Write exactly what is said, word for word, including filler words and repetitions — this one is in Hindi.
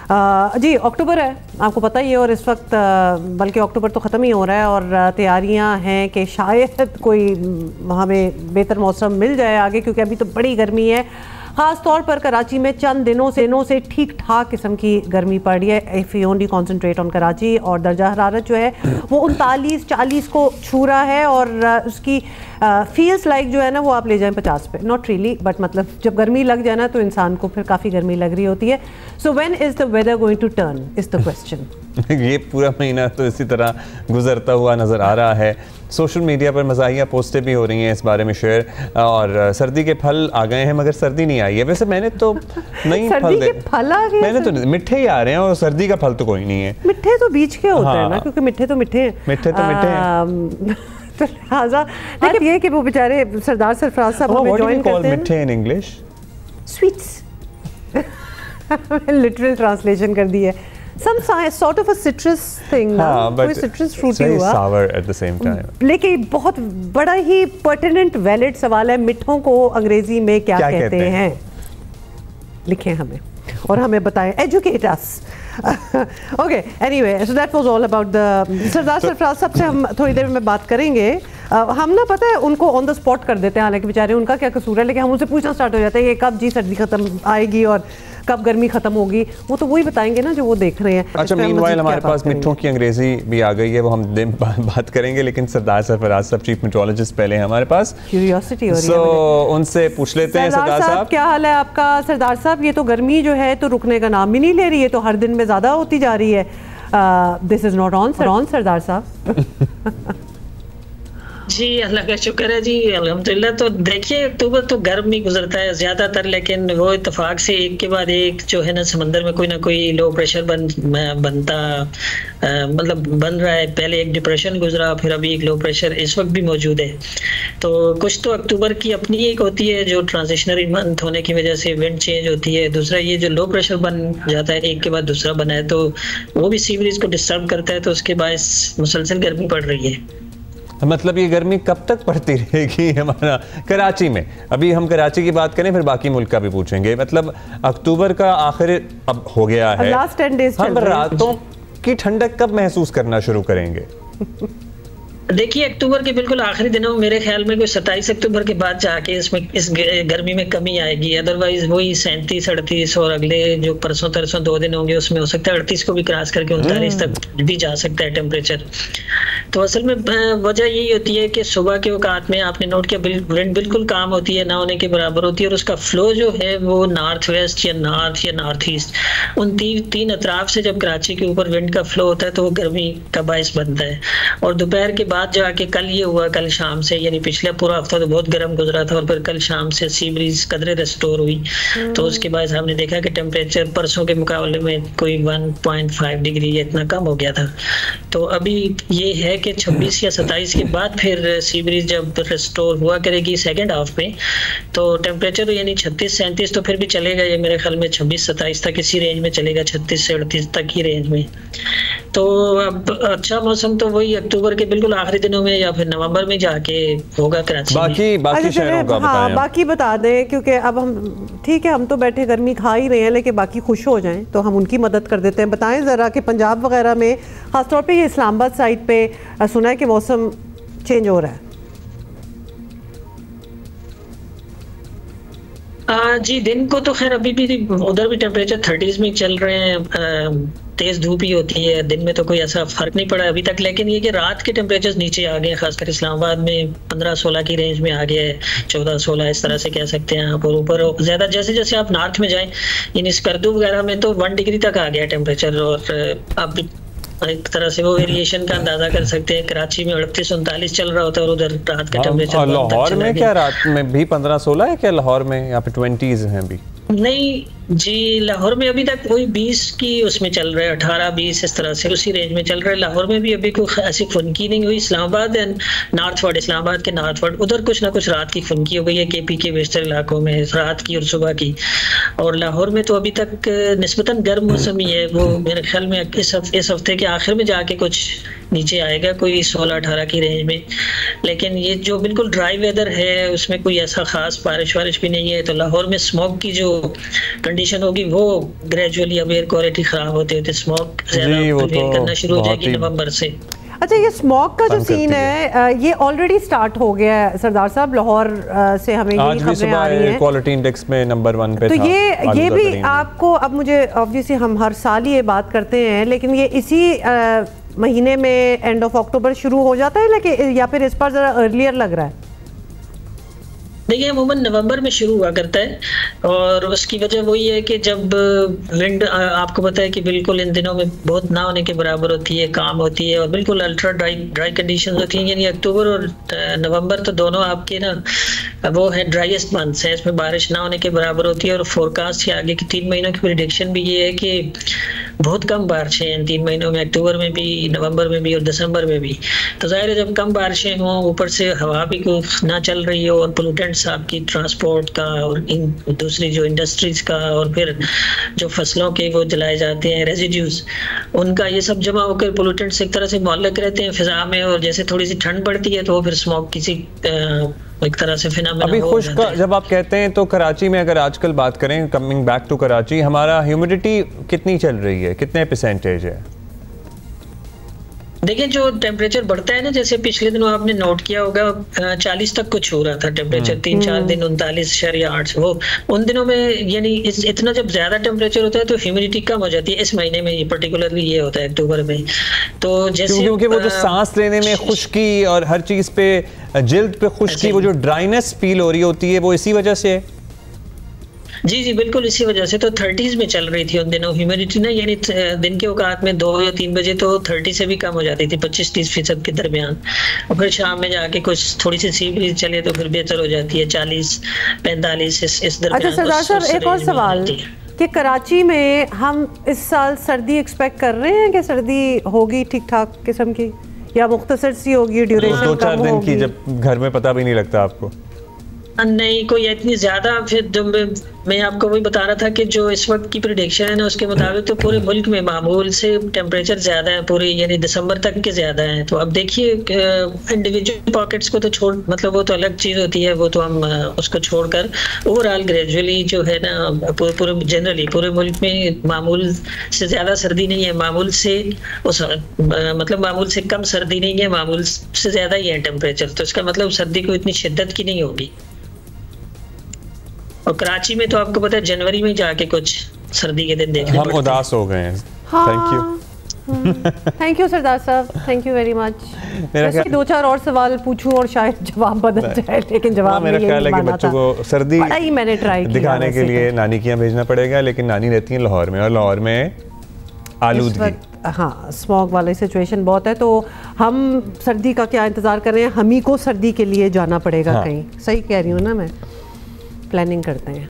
आ, जी अक्टूबर है, आपको पता ही है, और इस वक्त बल्कि अक्टूबर तो ख़त्म ही हो रहा है और तैयारियां हैं कि शायद कोई हमें बेहतर मौसम मिल जाए आगे, क्योंकि अभी तो बड़ी गर्मी है। ख़ास तौर पर कराची में चंद दिनों से दिनों से ठीक ठाक किस्म की गर्मी पड़ रही है। If you only concentrate on Karachi, और दर्जा हरारत जो है वो उनतालीस चालीस को छू रहा है, और उसकी फील्स लाइक जो है ना वो आप ले जाएं पचास पे, नॉट रियली बट मतलब जब गर्मी लग जाए ना तो इंसान को फिर काफ़ी गर्मी लग रही होती है। So when is the weather going to turn is the question. ये पूरा महीना तो इसी तरह गुजरता हुआ नज़र आ रहा है। सोशल मीडिया पर मज़ाहिया पोस्टें भी हो रही हैं इस बारे में शेयर, और सर्दी के फल आ गए हैं मगर सर्दी नहीं आई है। वैसे मैंने तो नहीं फल के फल आ गए, मैंने तो मिठे ही आ रहे हैं और सर्दी का फल तो कोई नहीं है। मिठे तो बीच के होते हैं ना, क्योंकि मिठे तो मिठे हैं, मिठे तो मिठे हैं। तो लिहाजा लेकिन ये कि वो बेचारे सरदार सरफराज साहब हमें ज्वाइन करते हैं। मिठे इन इंग्लिश स्वीट्स, लिटरल ट्रांसलेशन कर दी है। Some sort of a citrus thing ना, कोई citrus fruit ही हुआ, sour at the same time। लेकिन बहुत बड़ा ही pertinent valid सवाल है, मिठों को अंग्रेजी में क्या, क्या कहते, कहते हैं? लिखें हमें और हमें बताएं, educate us। Okay, anyway, so that was all about the सरदार सरफराज साहब से हम थोड़ी देर में बात करेंगे। uh, हम ना पता है उनको ऑन द स्पॉट कर देते हैं, हालांकि बेचारे उनका क्या कसूर है, लेकिन हम उनसे पूछना स्टार्ट हो जाता है कि कब जी सर्दी खत्म आएगी और कब गर्मी खत्म होगी, वो तो वही बताएंगे ना जो वो देख रहे हैं। अच्छा, मीनवाइल हमारे पास मिठों की अंग्रेजी भी आ गई है, वो हम दिन बात करेंगे, लेकिन सरदार सरफराज साहब चीफ मेट्रोलॉजिस्ट पहले हैं हमारे पास, क्यूरियोसिटी हो रही है, so, उनसे पूछ लेते हैं। सरदार साहब क्या हाल है आपका? सरदार साहब ये तो गर्मी जो है तो रुकने का नाम ही नहीं ले रही है, तो हर दिन में ज्यादा होती जा रही है। This is not on on सरदार साहब। जी अल्लाह का शुक्र है जी, अल्हम्दुलिल्लाह। तो देखिए अक्टूबर तो गर्म ही गुजरता है ज़्यादातर, लेकिन वो इत्तेफाक से एक के बाद एक जो है ना समंदर में कोई ना कोई लो प्रेशर बन बनता आ, मतलब बन रहा है। पहले एक डिप्रेशन गुजरा, फिर अभी एक लो प्रेशर इस वक्त भी मौजूद है। तो कुछ तो अक्टूबर की अपनी एक होती है जो ट्रांजिशनरी मंथ होने की वजह से विंड चेंज होती है। दूसरा ये जो लो प्रेशर बन जाता है एक के बाद दूसरा बना है, तो वो भी सी ब्रीज को डिस्टर्ब करता है, तो उसके बायस मुसलसल गर्मी पड़ रही है। मतलब ये गर्मी कब तक पड़ती रहेगी हमारा कराची में? अभी हम कराची की बात करें, फिर बाकी मुल्क का भी पूछेंगे। मतलब अक्टूबर का आखिर अब हो गया है, लास्ट टेन डेज हम रातों की ठंडक कब महसूस करना शुरू करेंगे? देखिए अक्टूबर के बिल्कुल आखिरी दिनों में मेरे ख्याल में कोई सत्ताईस अक्टूबर के बाद जाके इसमें इस गर्मी में कमी आएगी। अदरवाइज वही सैंतीस अड़तीस और अगले जो परसों तरसों दो दिन होंगे उसमें हो सकता है अड़तीस को भी क्रॉस करके उनतालीस तक भी जा सकता है टेम्परेचर। तो असल में वजह यही होती है कि सुबह के औकात में आपने नोट किया विंड बिल्कुल काम होती है, ना होने के बराबर होती है, और उसका फ्लो जो है वो नॉर्थ वेस्ट या नॉर्थ या नॉर्थ ईस्ट उन तीन तीन अतराफ से जब कराची के ऊपर विंड का फ्लो होता है तो वो गर्मी का बायस बनता है। और दोपहर के बाद जाके कल ये हुआ, कल शाम से यानी पिछले पूरा हफ्ता तो बहुत गर्म गुजरा था, और फिर कल शाम से सी ब्रीज कदरे रेस्टोर हुई, तो उसके बाद हमने देखा कि टेम्परेचर परसों के मुकाबले में कोई वन पॉइंट फाइव डिग्री इतना कम हो गया था। तो अभी ये है कि छब्बीस या सत्ताईस के बाद फिर सी ब्रीज जब रेस्टोर हुआ करेगी सेकेंड हाफ में, तो टेम्परेचर यानी छत्तीस सैंतीस तो फिर भी चलेगा, ये मेरे ख्याल में छब्बीस सत्ताईस तक इसी रेंज में चलेगा, छत्तीस से अड़तीस तक की रेंज में। तो अब अच्छा मौसम तो वही अक्टूबर के बिल्कुल आखिरी दिनों में या फिर नवंबर में जाके होगा कराची बाकी में। बाकी शहरों का हाँ, बाकी बता दें, क्योंकि अब हम ठीक है हम तो बैठे गर्मी खा ही रहे हैं, लेकिन बाकी खुश हो जाएं तो हम उनकी मदद कर देते हैं। बताएं ज़रा कि पंजाब वगैरह में ख़ासतौर पे ये इस्लामाबाद साइड पे सुना है कि मौसम चेंज हो रहा है। आ, जी दिन को तो खैर अभी भी उधर भी टेम्परेचर थर्टीज में चल रहे हैं, तेज धूप ही होती है, दिन में तो कोई ऐसा फर्क नहीं पड़ा अभी तक। लेकिन ये कि रात के टेम्परेचर नीचे आ गए हैं, खासकर इस्लामाबाद में पंद्रह सोलह की रेंज में आ गए, चौदह सोलह इस तरह से कह सकते हैं आप। और ऊपर ज्यादा जैसे जैसे आप नॉर्थ में जाएं इन स्कर्दू वगैरह में तो वन डिग्री तक आ गया टेम्परेचर, और अब एक तरह से वो वेरिएशन का अंदाजा कर सकते हैं। कराची में अड़तीस उनतालीस चल रहा होता है और उधर रात का टेम्परेचर। लाहौर में क्या रात में भी पंद्रह सोलह है क्या? लाहौर में यहाँ पे ट्वेंटीज हैं भी? नहीं जी, लाहौर में अभी तक कोई बीस की उसमें चल रहा है, अठारह बीस इस तरह से उसी रेंज में चल रहा है। लाहौर में भी अभी कोई ऐसी खुनकी नहीं हुई। इस्लामाबाद एंड नॉर्थवर्ड, इस्लामाबाद के नॉर्थवर्ड उधर कुछ ना कुछ रात की खुनकी हो गई है, केपी के वेस्टर्न इलाकों में रात की और सुबह की। और लाहौर में तो अभी तक निस्बतन गर्म मौसम ही है, वो मेरे ख्याल में इस इस हफ्ते के आखिर में जाके कुछ नीचे आएगा कोई सोलह अठारह की रेंज में। लेकिन ये जो बिल्कुल ड्राई वेदर है उसमें कोई ऐसा खास बारिश वारिश भी नहीं है, तो लाहौर में स्मोक की जो कंडीशन होगी वो ग्रेजुअली अब एयर क्वालिटी खराब होते होते स्मोक ज्यादा प्रिवेल करना शुरू हो जाएगी नवंबर से। अच्छा, ये स्मोक का जो सीन है ये ऑलरेडी स्टार्ट हो गया है सरदार साहब। लाहौर से हमें ये खबरें आ रही हैं क्वालिटी इंडेक्स में नंबर वन पे तो था। ये ये भी आपको, अब मुझे ऑब्वियसली हम हर साल ये बात करते हैं, लेकिन ये इसी आ, महीने में एंड ऑफ अक्टूबर शुरू हो जाता है लेकिन, या फिर इस पर ज़रा अर्लियर लग रहा है? देखिए अमूमन नवंबर में शुरू हुआ करता है और उसकी वजह वही है कि जब विंड, आपको पता है कि बिल्कुल इन दिनों में बहुत ना होने के बराबर होती है, काम होती है और बिल्कुल अल्ट्रा ड्राई ड्राई कंडीशंस होती हैं। यानी अक्टूबर और नवंबर तो दोनों आपके ना वो है ड्राइएस्ट मंथ्स हैं, इसमें बारिश ना होने के बराबर होती है। और फोरकास्ट के आगे की तीन महीनों की प्रेडिक्शन भी ये है कि बहुत कम बारिशें हैं इन तीन महीनों में, अक्टूबर में भी, नवंबर में भी और दिसंबर में भी। तो जाहिर है जब कम बारिशें हों, ऊपर से हवा भी ना चल रही हो और पोल्यूटेंट्स आपकी ट्रांसपोर्ट का और इन दूसरी जो इंडस्ट्रीज का और फिर जो फसलों के वो जलाए जाते हैं रेजिड्यूज, उनका ये सब जमा होकर पोल्यूटेंट्स एक तरह से मुअल्लक रहते हैं फिजा में। और जैसे थोड़ी सी ठंड बढ़ती है तो फिर स्मोक किसी एक तरह से फिनोमेना अभी खुश का जब आप कहते हैं तो कराची में अगर आजकल बात करें, कमिंग बैक टू कराची, हमारा ह्यूमिडिटी कितनी चल रही है, कितने परसेंटेज है? देखिए जो टेम्परेचर बढ़ता है ना, जैसे पिछले दिनों आपने नोट किया होगा चालीस तक कुछ हो रहा था टेम्परेचर, तीन चार दिन उनतालीस शर या आठ, वो उन दिनों में यानी इतना जब ज्यादा टेम्परेचर होता है तो ह्यूमिडिटी कम हो जाती है। इस महीने में ये पर्टिकुलरली ये होता है अक्टूबर में। तो जैसे क्योंकि वो जो सांस लेने में खुश्की और हर चीज पे जिल्द पे खुश्की, वो जो ड्राइनेस फील हो रही होती है, वो इसी वजह से है। जी जी बिल्कुल इसी वजह से। तो थर्टीज में चल रही थी उन दिनों ह्यूमिडिटी ना, यानी दिन के औकात में दो या तीन बजे तो थर्टी से भी कम हो जाती थी, पच्चीस तीस फीसद के दरमियान। और फिर शाम में जाके कुछ थोड़ी सी सी ब्रीज चले तो फिर बेहतर हो जाती है, चालीस पैंतालीस इस, इस दरमियान। अच्छा सरदार साहब, एक और सवाल कि कराची में हम इस साल सर्दी एक्सपेक्ट कर रहे हैं कि सर्दी होगी ठीक ठाक किस्म की, या मुख्तसर सी होगी, ड्यूरेशन दो चार दिन की, जब घर में पता भी नहीं लगता आपको? नहीं कोई इतनी ज्यादा। फिर जब मैं, मैं आपको वही बता रहा था कि जो इस वक्त की प्रेडिक्शन है ना उसके मुताबिक तो पूरे मुल्क में मामूल से टेम्परेचर ज्यादा है, पूरे यानी दिसंबर तक के ज्यादा है। तो अब देखिए इंडिविजुअल पॉकेट्स को तो छोड़, मतलब वो तो अलग चीज होती है, वो तो हम उसको छोड़कर ओवरऑल ग्रेजुअली जो है ना पूरे पूरे जनरली पूरे मुल्क में मामूल से ज्यादा सर्दी नहीं है, मामूल से उस मतलब मामूल से कम सर्दी नहीं है, मामूल से ज्यादा ही है टेम्परेचर। तो इसका मतलब सर्दी को इतनी शिद्दत की नहीं होगी। और कराची में तो आपको पता है जनवरी में जाके कुछ सर्दी के दिन देखने हम उदास हो गए हैं। थैंक यू थैंक यू सरदार साहब, थैंक यू वेरी मच। वैसे दो चार और सवाल पूछूं और शायद जवाब बदल जाए, लेकिन जवाब मेरा ख्याल है कि बच्चों को सर्दी ही मैंने ट्राई दिखाने के लिए नानी के यहाँ भेजना पड़ेगा, लेकिन नानी रहती है लाहौर में और लाहौर में आलूदगी, हाँ स्मॉग वाली सिचुएशन बहुत है। तो हम सर्दी का क्या इंतज़ार कर रहे हैं, हम ही को सर्दी के लिए जाना पड़ेगा। हाँ। कहीं सही कह रही हूँ ना मैं? प्लानिंग करते हैं।